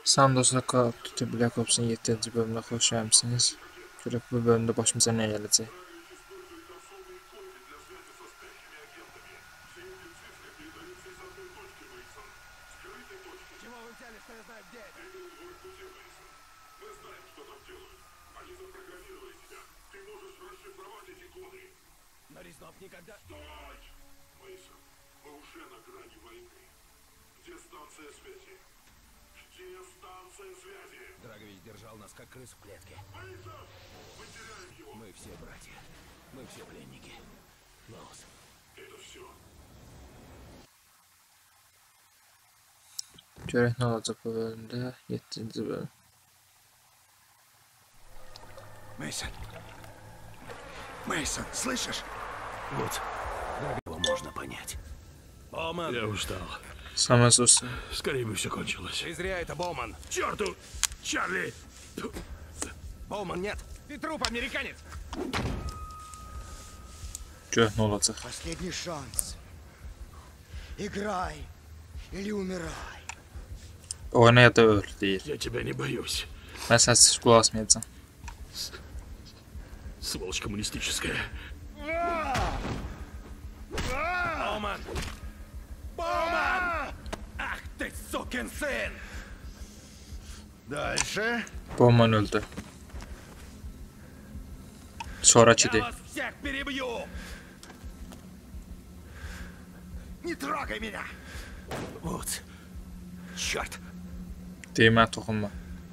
Sandos Call of Duty Black Ops'un 7. bölümüne hoş gelmişsiniz. Görək bu bölümdə başımıza nə gələcək. Драгович держал нас как крыс в клетке. Мы все братья. Мы все пленники. Лоус. Это все. Görək nə olacaq bu bölümdə. 7. bölüm. Мейсон, слышишь? Вот. Его можно понять. Боуман. Я устал. Самое сусы. Скорее бы все кончилось. Ты зря это, Боуман. Черту! Чарли! Боуман, нет. Ты труп, американец. Görək nə olacaq. Последний шанс. Играй или умирай. Oyna ya da öl deyir. Я тебя не боюсь. Mən səssiz qulaq asmayacağam. Сволочь коммунистическая. Боуман! Боуман! Ах ты, сукин сын! Дальше. Bowman öldü. Sonrakidir. Я вас всех перебью! Не трогай меня. Вот. Черт. Deyir mənə toxunma.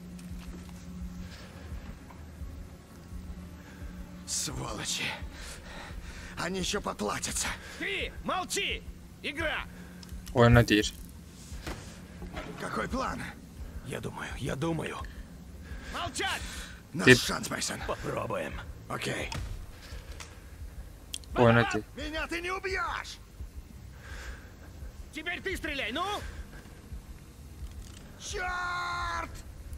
Сволочи. Они еще поплатятся. Ты молчи! Игра! Oyna deyir. Какой план? Я думаю. Молчать! Наш Ты- шанс, Мейсон. Попробуем. Окей. Oyna deyir. Меня ты не убьешь. Теперь ты стреляй, ну! Черт!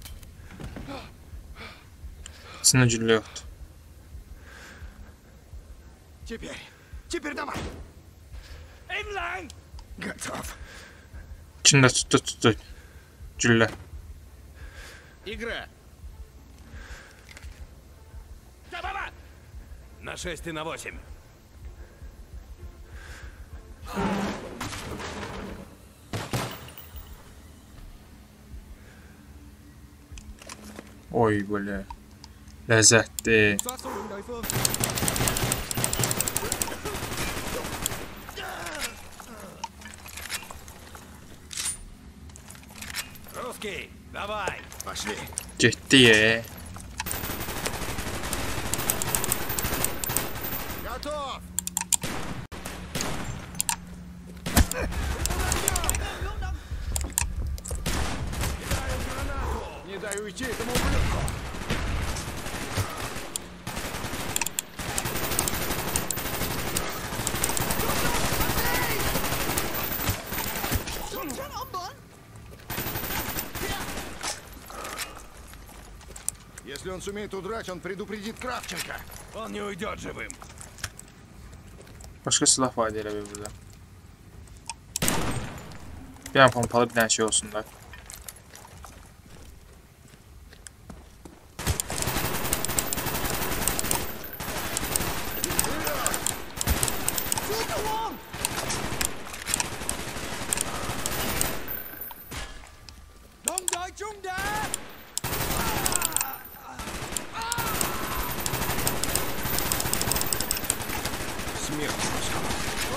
İçində güllə yoxdur. Теперь давай. Инлайн! Готов. İçində tutdu. Güllə. Игра! Да-ба-ба! На 6 и на 8. Oy belə. Ləzzətli. Русский, давай! Пошли. Getdi. Готов. Не дай уйти этому ублюдку! Если он сумеет удрать, он предупредит Кравченко. Он не уйдет живым. Başqa silah var elə bir burada. Bir an pompalı bir dənə şey olsun da. Смерть русскому.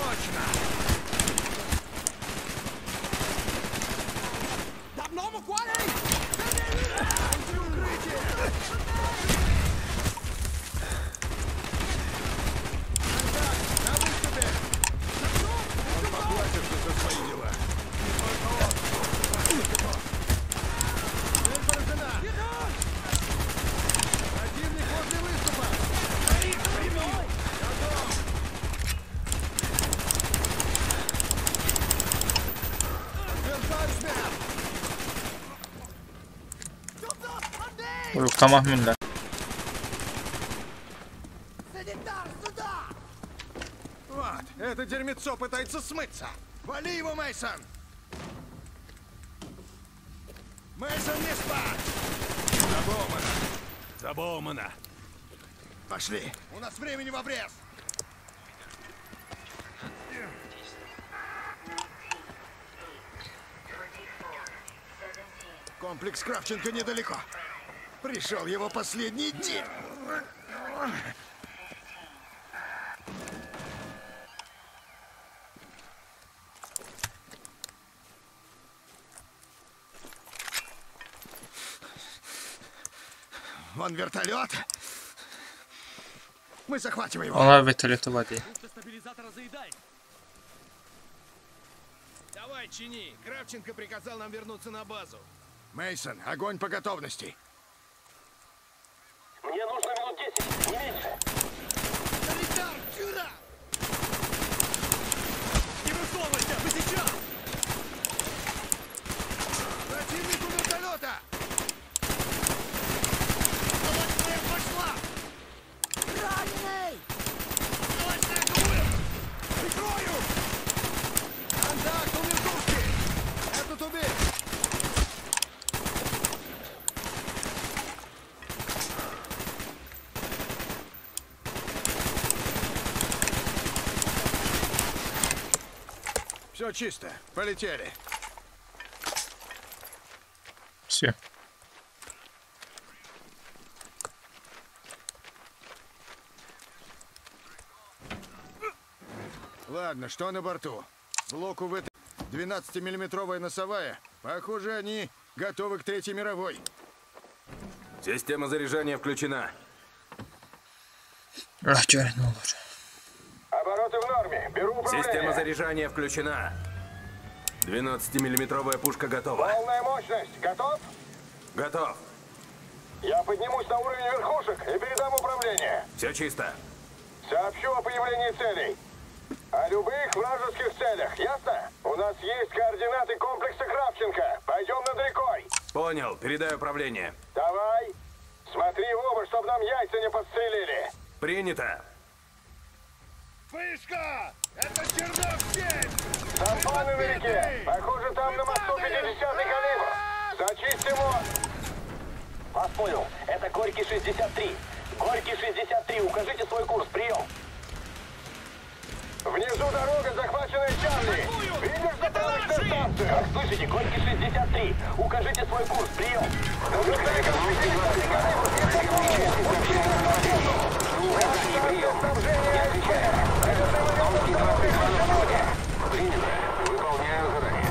Он поплатится за свои дела. Противник возле выступа. Yok tamam millet. Вот, это дерьмецо пытается смыться. Вали его, Мейсон. Мейсон, не спать! Забоумана. Пошли! У нас времени в обрез! Комплекс Кравченко недалеко. Пришел его последний день. Вон вертолет. Мы захватим его. Ona vertolyota Стабилизатора заедает. Давай, чини. Кравченко приказал нам вернуться на базу. Мейсон, огонь по готовности. Мне нужно минут 10, не меньше. Солидар, сюда! Не высовывайся, мы сейчас! Противник у вертолета! Молодая пошла! Раненый! Молодая дурь! Прикрою! Контакт у вертушки! Этот убей! Все чисто. Полетели. Все. Ладно, что на борту? Блок УВ 12-миллиметровая носовая. Похоже, они готовы к Третьей мировой. Система заряжания включена. Rahçıvanın olur. Обороты в норме. Беру управление. Система заряжания включена. 12-миллиметровая пушка готова. Полная мощность. Готов? Готов. Я поднимусь на уровень верхушек и передам управление. Все чисто. Сообщу о появлении целей. О любых вражеских целях, ясно? У нас есть координаты комплекса Кравченко. Пойдем над рекой. Понял. Передаю управление. Давай. Смотри в оба, чтобы нам яйца не подстрелили. Принято. Вышка! Это чернок-7! Сампаны на реке. Похоже, там на мосту 50-й калибр. Зачистим мост. Вас понял. Это Горький 63. Горький 63. Укажите свой курс. Прием. Внизу дорога, захваченная Чарли. Видишь заправочную станцию? Как слышите, Горький 63. Укажите свой курс. Прием. Выполняю задание.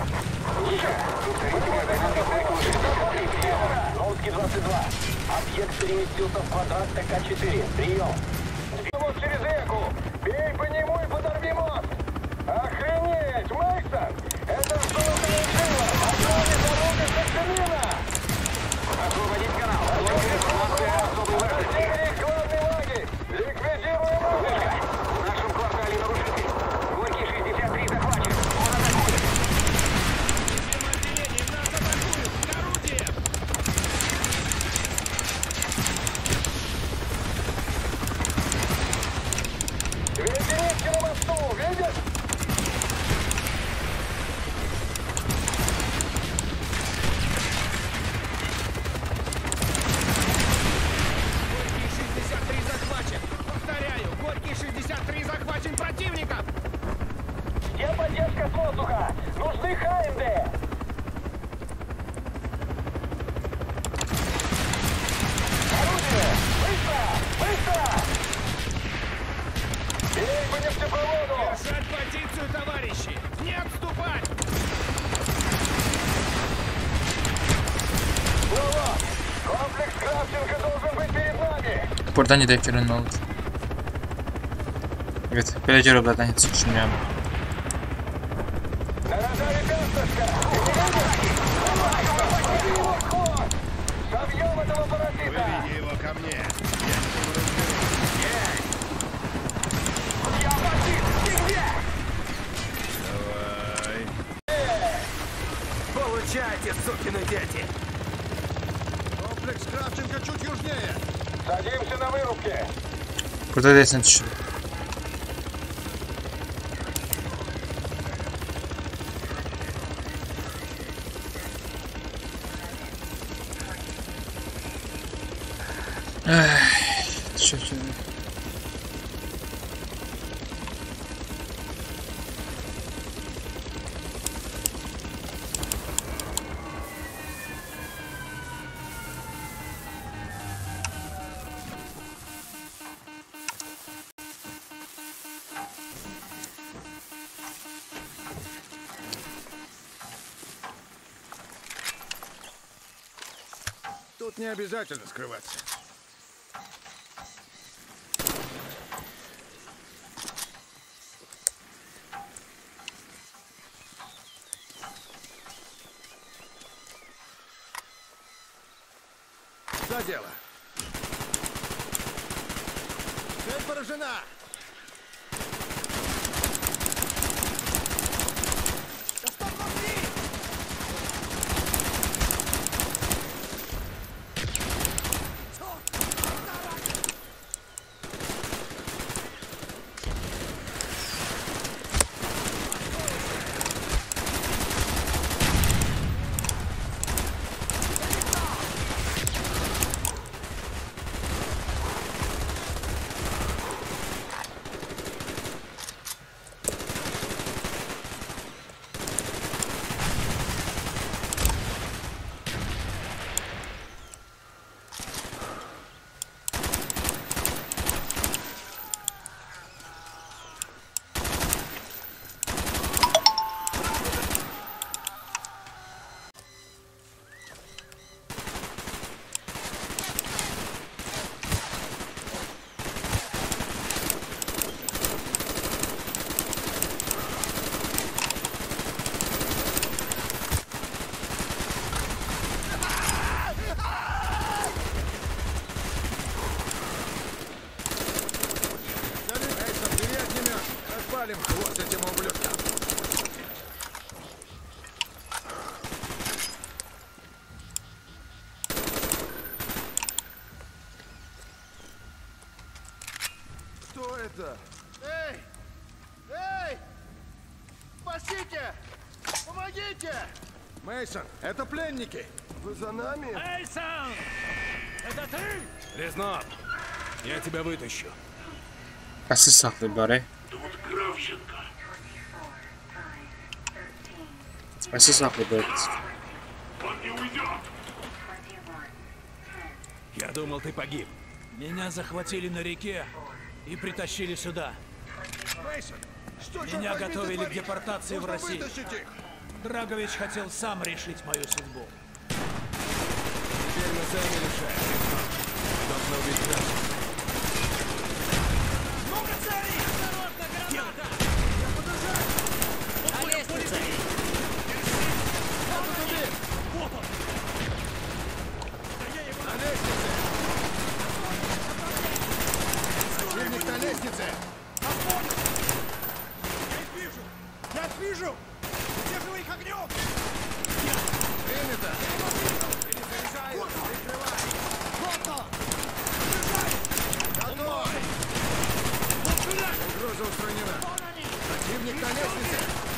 Новский 22. Объект переместился в квадрат ТК-4. Прием. Вот через реку. Бей по нему и подорви мост. Охренеть, Мейсон! Это золотая жила. Отправить дорогу Сахалина. Освободить канал. Информация особой важности. Главный лагерь. Ликвидируем лагерь. В нашем квартале нарушитель. Горький 63 захвачен. Он атакует. Всем отделениям нас атакуют. К орудиям. Единицы на мосту, видишь? Горький 63 захвачен! Повторяю, Горький 63 захвачен противником! Где поддержка с воздуха? Нужны ХНД. Орудие! Быстро! Быстро! Бей по нефтепроводу! Держать позицию, товарищи! Не отступать! Слово! Комплекс Кравченко должен быть перед нами! Buradan gidelim ne olur. Evet, böyle cevaplardan hiç düşünmüyorum. На радаре Касточка! Собьем этого паразита! Выведи его ко мне! Я бандит! Ты где? Давай! Получайте, сукины дети! Комплекс Кравченко чуть южнее! Садимся на вырубке! Burada desene düşün. Чё тебе? Тут не обязательно скрываться. За дело. Цель поражена. Палим хвост этим ублюдкам. Что это? Эй! Эй! Спасите! Помогите! Мейсон, это пленники. Вы за нами? Мейсон! Это ты? Резнов, я тебя вытащу. Qassiz saqlayıb bari. Тут Кравченко. Qassiz saqlayıb bari. Он не уйдет. Я думал, ты погиб. Меня захватили на реке и притащили сюда. Мейсон, что Меня готовили к депортации в Россию. вытащить их. Драгович хотел сам решить мою судьбу. Теперь мы сами решаем. Должно быть дальше. Противник на лестнице. Я их вижу! Удерживай их огнем! Принято. Перезаряжаю! Прикрывай! Готов. Угроза устранена. Противник на лестнице.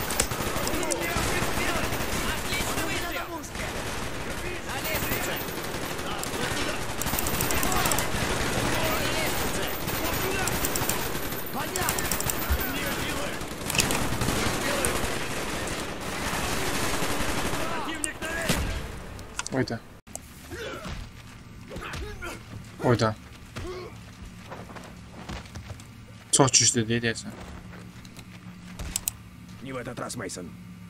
Ой да. Ой да. Çox güclü deyəcəksən. Не в этот раз, Мейсон.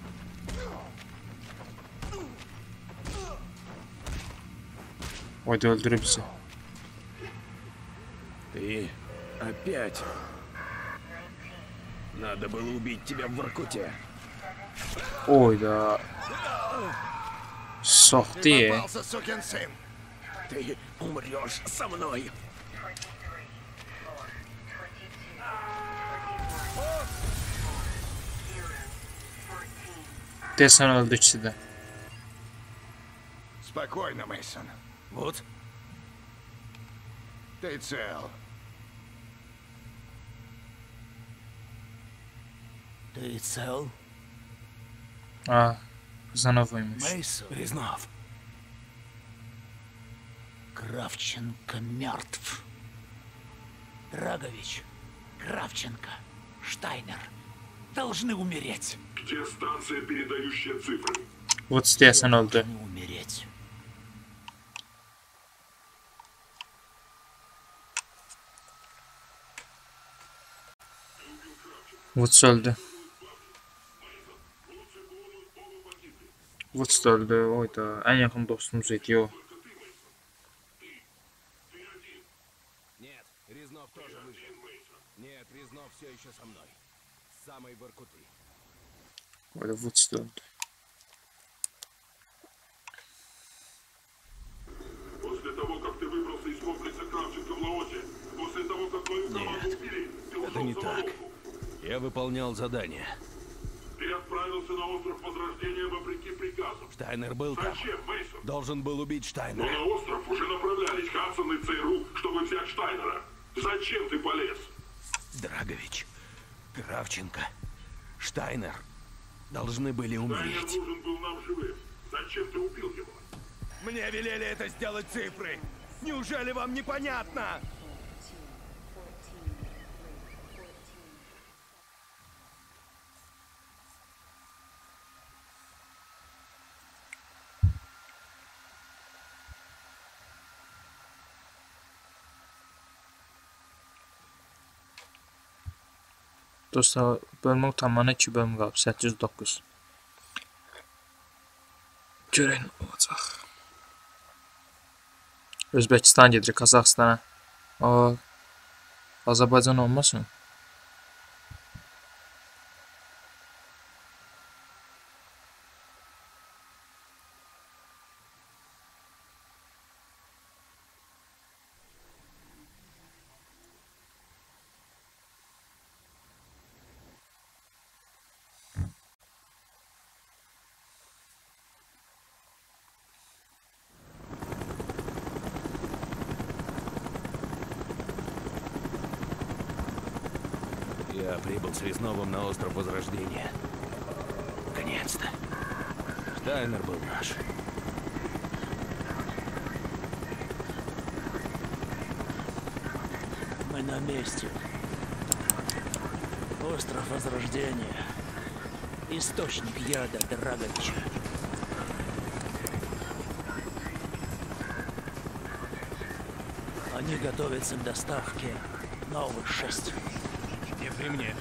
Ой da öldürüb bizi. Ты опять. Надо было убить тебя в Воркуте. Oy da. Soxdu ye. Попался, сукин сын. Ты умрешь со мной. Desən öldü ikisi də. Спокойно, Мейсон. Вот. Ты цел. Ты цел? Ha, Kazanovoymuş. Мейсон. Резнов. Кравченко мертв. Драгович, Кравченко, Штайнер должны умереть. Где станция, передающая цифры? Вот Стесан öldü. Должны умереть. Woods öldü. Woods da öldü. Oyda. En yakın dostumuz idi o. Нет, Резнов тоже выжил. Нет, Резнов все еще со мной. С самой Воркуты. Oyda Woods da öldü. После того, как ты выбрался из комплекса Кравченко в Лаосе, после того, как твою команду убили, ты Это ушел не в так. Самаровку. Я выполнял задание. Ты отправился на остров Возрождения вопреки приказу. Штайнер был там. Зачем, Мейсон? Должен был убить Но Штайнера. на остров уже направлялись Хадсон и ЦРУ, чтобы взять Штайнера. Зачем ты полез? Драгович, Кравченко, Штайнер должны были Штайнер умереть. нужен был нам живым. Зачем ты убил его? Мне велели это сделать цифры. Неужели вам непонятно? Dostlar, bölümün tamamına 2 bölüm qalıb. 809. Görək nə olacaq. Özbəkistan gedirik Qazaxstana. Azərbaycan olmasın? Я прибыл с Резновым на остров Возрождения. Наконец-то. Штайнер был наш. Мы на месте. Остров Возрождения. Источник яда Драговича. Они готовятся к доставке новых 6. Не при мне.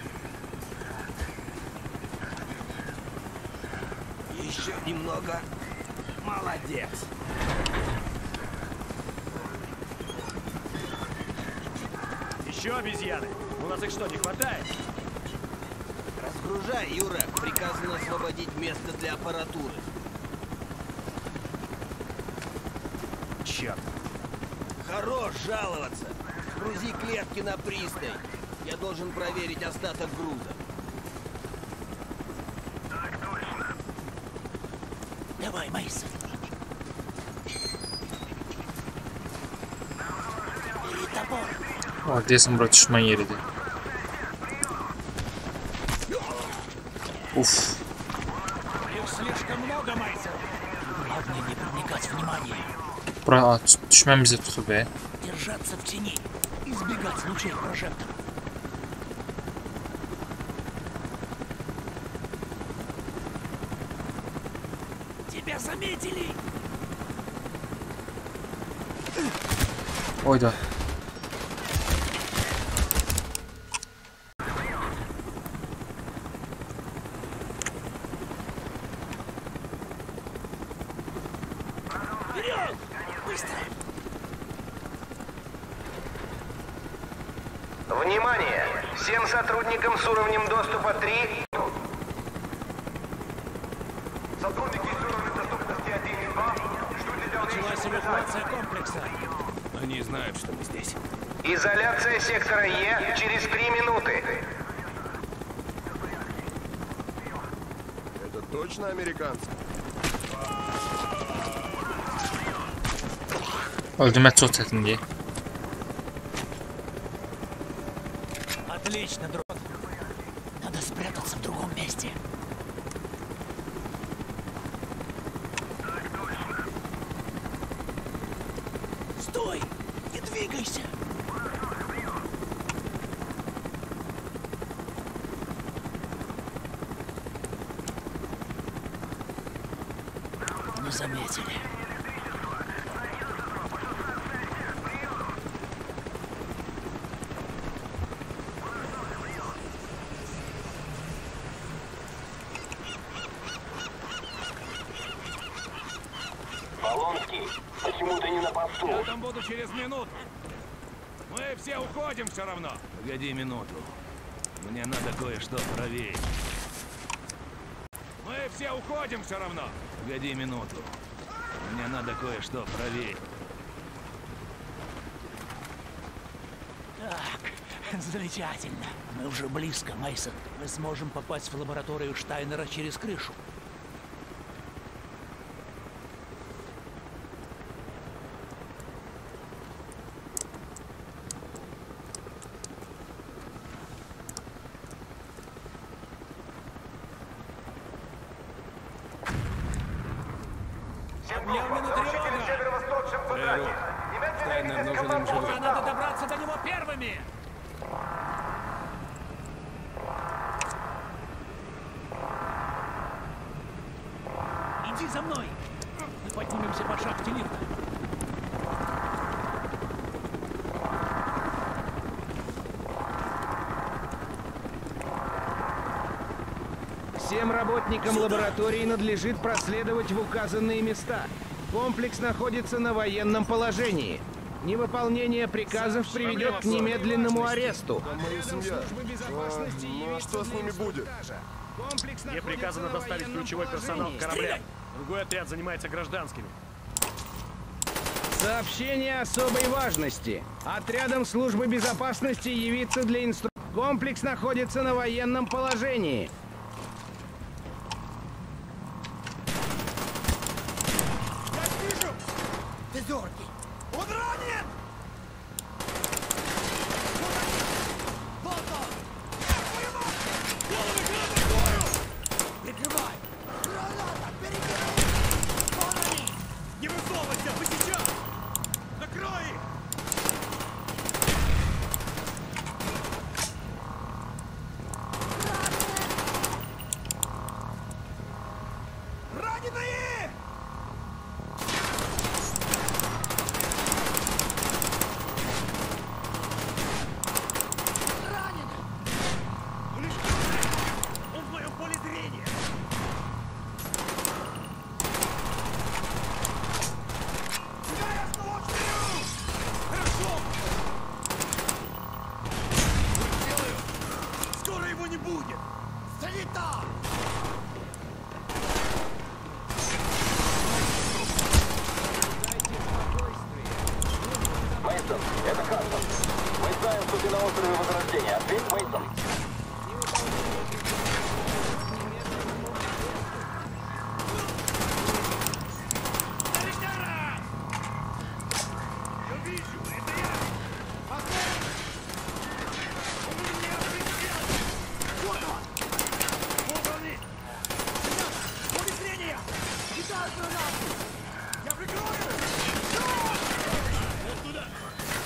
Еще немного. Молодец. Еще обезьяны? У нас их что, не хватает? Разгружай, Юра. Приказано освободить место для аппаратуры. Черт. Хорош жаловаться. Грузи клетки на пристань. Я должен проверить остаток груза. Давай, Мейсон. Бери топор. O, deyəsən bura düşmən yeridir. Uf. Их слишком много, Мейсон. Главное не привлекать внимания. Bura düşmən bizi tutub, Держаться в тени. Избегать лучей прожектора. Тебя заметили! Oyda. Вперед! Быстро! Внимание! Всем сотрудникам с уровнем доступа 3. Сотрудники с уровнем доступности 1 и 2. Ждите Началась эвакуация комплекса. Они знают, что мы здесь. Изоляция сектора Е через 3 минуты. Это точно американцы? Öldürmək çox çətindir. Отлично, дрон. Надо спрятаться в другом месте. Стой! Не двигайся! Не заметили. Полонский, почему ты не на посту? Я там буду через минуту. Мы все уходим все равно. Погоди минуту. Мне надо кое-что проверить. Мы все уходим все равно. Погоди минуту. Мне надо кое-что проверить. Так, замечательно. Мы уже близко, Мейсон. Мы сможем попасть в лабораторию Штайнера через крышу. Штайнер нужен им живым. Надо добраться до него первыми! Иди за мной! Мы поднимемся по шахте лифта. Всем работникам лаборатории надлежит проследовать в указанные места. Комплекс находится на военном положении. Невыполнение приказов приведет к немедленному аресту. Моя семья. Ну а что с ними будет? Мне приказано доставить ключевой персонал к кораблям. Другой отряд занимается гражданскими. Сообщение особой важности. Отрядом службы безопасности явиться для инструкции. Комплекс находится на военном положении. Он ранен! Прикрывай! Граната! Перекрывай! Вон они! Не высовывайся! Вы сейчас! Накрой их! Раненые! Он в моем поле зрения! Хорошо! Сделаю! Скоро его не будет! Санитар! Мейсон, это Хантер. Мы знаем, что ты на острове Возрождения. Ответь, Мейсон. Санитара! Я вижу, это я! Огонь! Он меня преследует! Вот он! Вот они! Поле зрения! Кидай гранату! Я прикрою! Вот туда!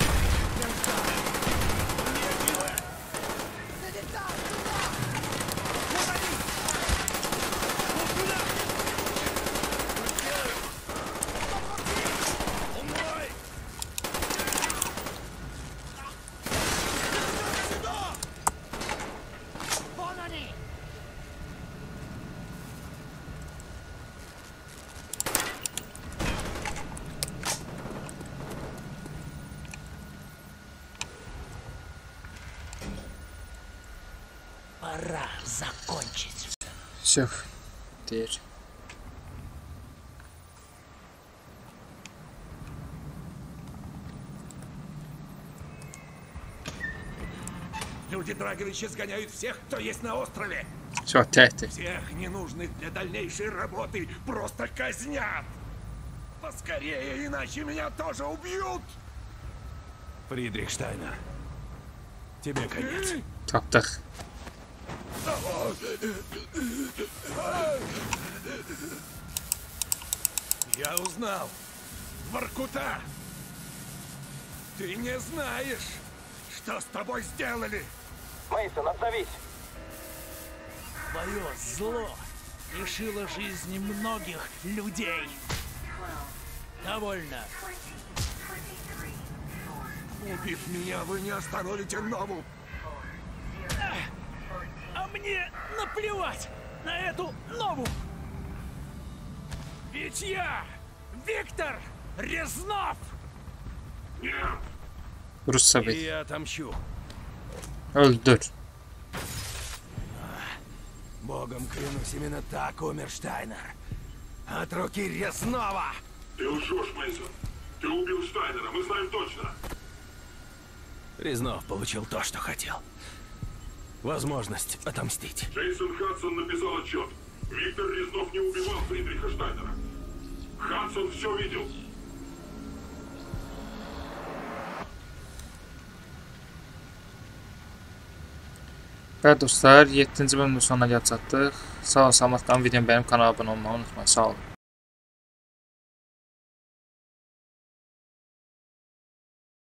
Санитар, туда! Вот они! Вот туда! Сделаю! Он мой! Сюда! Вон они! Пора закончить. Все. Теперь. Люди Драговича сгоняют всех, кто есть на острове. Все, тяты. Всех ненужных для дальнейшей работы просто казнят. Поскорее, иначе меня тоже убьют. Фридрих Штайнер. Тебе конец. Таптық. Я узнал. Воркута. Ты не знаешь, что с тобой сделали. Мейсон, отзовись. Твое зло лишило жизни многих людей. Довольно. Убив меня, вы не остановите Нову. А мне наплевать на эту Нову. Ведь я Виктор Резнов. Нет. Rusça И bil. я отомщу. Öldür. Богом клянусь, именно так умер Штайнер. От руки Резнова. Ты лжешь, Мейсон. Ты убил Штайнера, мы знаем точно. Резнов получил то, что хотел. Возможность отомстить. Джейсон Хадсон написал отчет. Виктор Резнов не убивал Фридриха Штайнера. Хадсон все видел. Evet dostlar, 7-ci bölümün sonuna gəlib çatdıq. Sağ ol, salamat qalın. Videomu bəyənib kanala abunə olmağı unutmayın. Sağ olun.